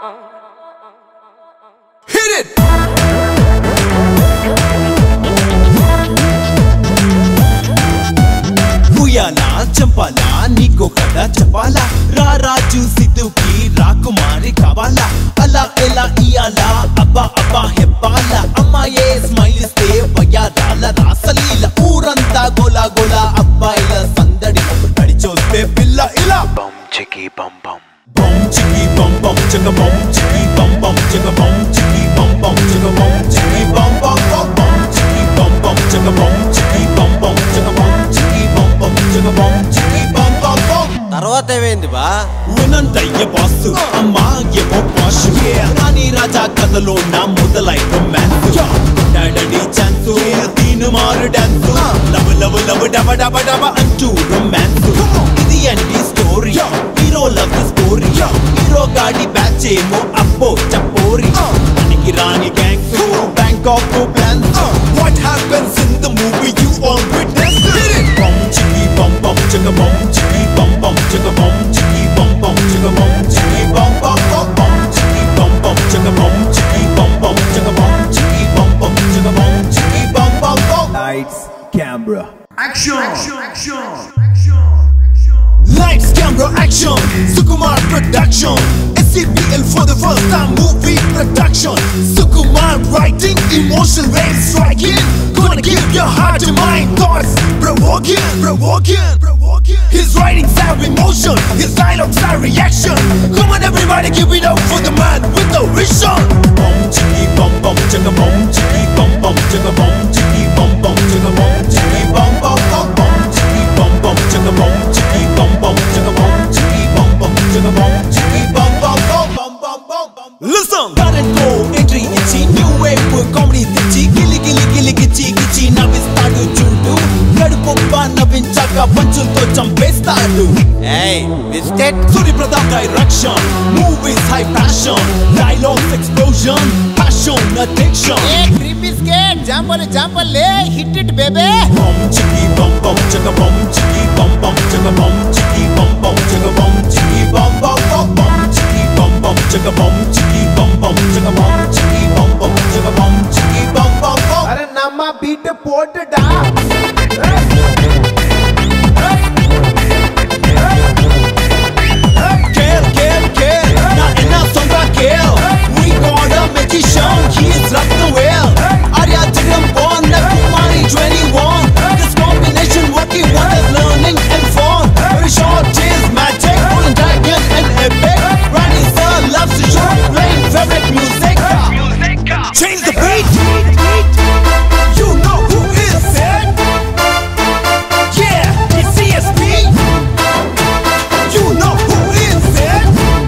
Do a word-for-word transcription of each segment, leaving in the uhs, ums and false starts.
Hit it! Uyala, champala, niko kada chapala. Rara jusitu ki rakumari kavala. Ala ela iyala, abba abba heppala. Amma ye smile stay vaya dala rasalila. Uranta gola gola abba ila sandadi. Tadi choste pilla ila. Bum chickie bum bum. Bum chickie bum bum chicka bum chickie bum bum chicka bum chickie bum bum chicka bum chickie bum bum bum bum chickie bum bum chicka bum chickie bum bum chicka bum chickie bum bum chicka bum chickie bum bum bum. తర్వాత ఏమైంది బా? వినందయ్య boss అమ్మా ఏమో పాషు రాణి రాజా కథలో నా మొదలైన man's daddy chance దీని మారు డాన్స్ లవ్ లవ్ లవ్ డబ డబ డబ అంటూ రొమాన్స్ ఇది అండి story hero love story hero గాడి బ్యాచ్ ఏమో అప్పో చపోరి మనకి రాణి gangs Bangkok plans what happens in the movie you all witness bum chickie bum bum chicka bum chickie bum bum chicka bum chickie bum bum chicka bum chickie bum bum bum bum chickie bum bum chicka bum chickie bum bum chicka bum chickie bum bum chicka bum chickie bum bum bum. Lights, camera, action! Action! Action! Lights, camera, action! Sukumar production. S C P L for the first time movie production. Sukumar writing, emotion waves striking. Gonna give your heart to mind, thoughts provoking, provoking, provoking. His writings have emotion, his dialogues have reaction. Come on everybody, give it up for the man with the vision. Bum chickie bum bum chicka bum chickie bum bum chicka bum chickie bum bum chicka bum chickie bum bum bum bum chickie bum bum chicka bum chickie bum bum chicka bum chickie bum bum chicka bum chickie bum bum bum bum bum bum bum. Listen, current go entry itchy new wave comedy itchy gilli gilli gilli gitchy gitchy navistadu chudu gadupoppa navinchaka panchulto champestadu. Hey biscuit Suri Pratap direction, movies high passion, dialogues explosion, passion addiction. A cream biscuit జాంపల్ జాంపల్ లే hit it baby. Bum chickie bum bum chicka bum chickie bum bum chicka bum chickie bum bum chicka bum chickie bum bum bum bum chickie bum bum chicka bum chickie bum bum chicka bum chickie bum bum chicka bum chickie bum bum bum. अरे नम्मा beat पोटडा Care, care, care, na enna sondra care. We got a magician, he is like the whale. Arya Jagram born, na Kumari twenty-one. This combination working wonders, learning and fun. Very short chase, magic, golden dragon and epic. Rani sir loves to show, playing favorite music. Change the beat. You know who is it? Yeah, it's C S P. You know who is it?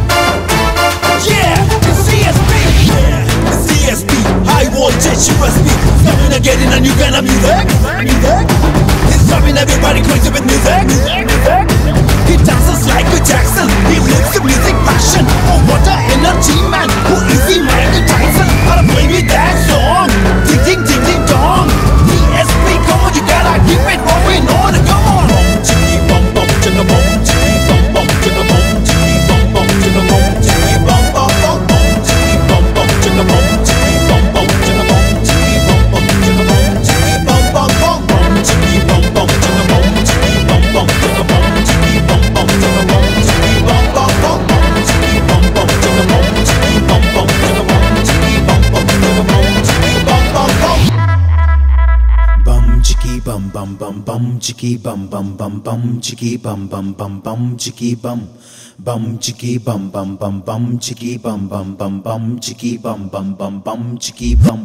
Yeah, it's C S P. Yeah, it's C S P. High voltage U S B. Coming again in a new kind of music. Music. He's driving everybody crazy with music. He dances like a Jackson. He lives the music passion. Oh, what a energy man. Who is he, Michael Tyson? How to play me that song? Ding ding ding ding dong. C S P, come on, you gotta keep it going on. Come on. Bum chickie bum bum chicka bum chickie bum bum chicka bum chickie bum bum chicka bum chickie bum bum bum bum chickie bum bum chicka bum chickie bum bum chicka bum chickie bum bum chicka bum chickie bum bum bum bum chickie bum bum chicka bum chickie bum bum chicka bum chickie bum bum chicka bum chickie bum bum bum bum chickie bum bum chicka bum chickie bum bum chicka bum chickie bum bum chicka bum chickie bum bum bum. Bum chickie bum bum bum bum chickie bum bum bum bum chickie bum bum bum bum chickie bum bum chickie bum bum bum bum chickie bum bum bum bum chickie bum bum bum bum chickie bum.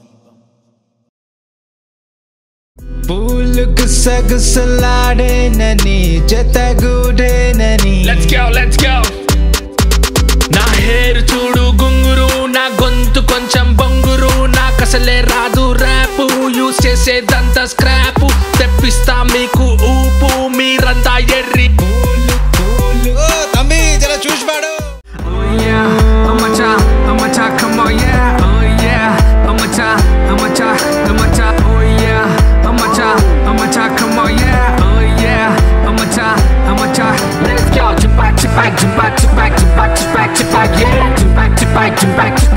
పూలు గుసగుసలాడేనని జతగూడేనని. Let's go, let's go. నా hair చూడు గుంగురు, నా గొంతు కొంచెం బొంగురు, నాకసలే రాదు ర్యాపు, యూస్ చేసేదంతా స్క్రాపు, తెప్పిస్తా మీకు ఊపు, మీరంతా ఎర్రి. ఓ తమ్మి జర చూసి పాడు. Oh yeah, amacha, amacha, come on yeah. Oh yeah, amacha, amacha, amacha. Oh yeah, amacha, amacha, come on yeah. Oh yeah, amacha, amacha. Let's go. Chip back, chip back, chip back, chip back, chip back, chip back, chip back, yeah. Chip back, chip back to back.